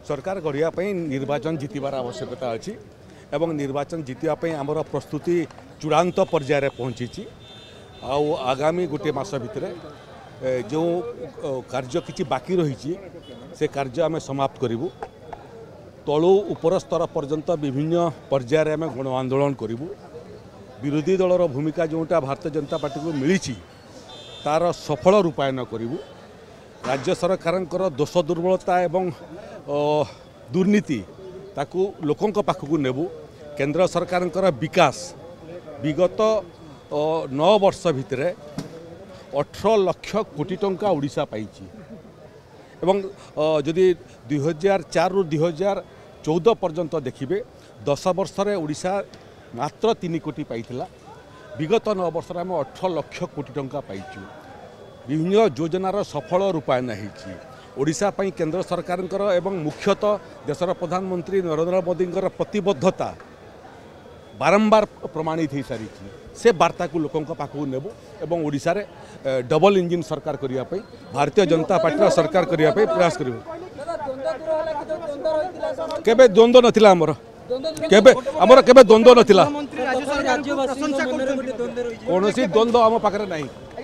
सरकार गढ़िया निर्वाचन जितबार आवश्यकता अच्छी एवं निर्वाचन जितवाई आमर प्रस्तुति चूड़ांत पर्यायर पहुँची आगामी गोटे मास भितर जो कार्य किसी बाकी रही से कार्य आम समाप्त करूँ तलु उपर स्तर पर्यंत विभिन्न पर्यायर आम गण आंदोलन करूँ विरोधी दलर भूमिका जोटा भारतीय जनता पार्टी को मिली तार सफल रूपायन करूँ राज्य सरकार दोष दुर्बलता एवं दुर्नीति ताकू लोकों पाखक नेबू केंद्र सरकार विकास विगत 9 वर्ष भितर 18 लाख कोटी टंका ओडिशा पाइछि एवं जदि 2004 रु 2014 पर्यंत देखिए 10 वर्ष रे ओडिशा मात्र 3 कोटी पाइथिला विगत 9 वर्ष आम 18 लाख कोटी टंका पाइछु विभिन्न योजनार सफल रूपायन होइछि ओडिशा पई केंद्र सरकार एवं मुख्यतः देशर प्रधानमंत्री नरेंद्र मोदी प्रतिबद्धता बारंबार प्रमाणित हो सारी से वार्ता को लोकों पाखक नेबू एवं ओडिशा रे डबल इंजिन सरकार करिया पई भारतीय जनता पार्टी सरकार करिया पई प्रयास करिबो केबे द्वंद्व नथिला केबे द्वंद्व नथिला कोनोसी द्वंद्व आम पाखरे नहीं।